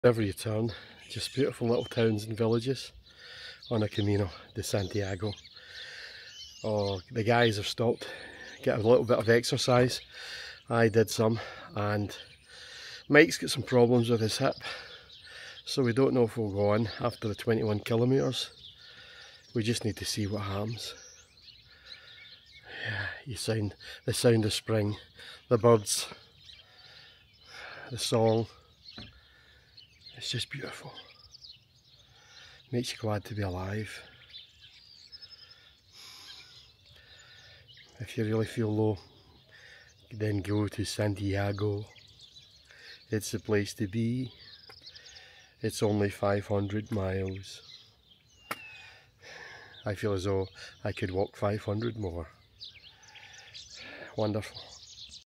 Wherever you turn, just beautiful little towns and villages on a Camino de Santiago. Oh, the guys have stopped, get a little bit of exercise. I did some, and Mike's got some problems with his hip, so we don't know if we'll go on after the 21 kilometres. We just need to see what happens. Yeah, the sound of spring, the birds, the song. It's just beautiful. Makes you glad to be alive. If you really feel low, then go to Santiago. It's the place to be. It's only 500 miles. I feel as though I could walk 500 more. Wonderful.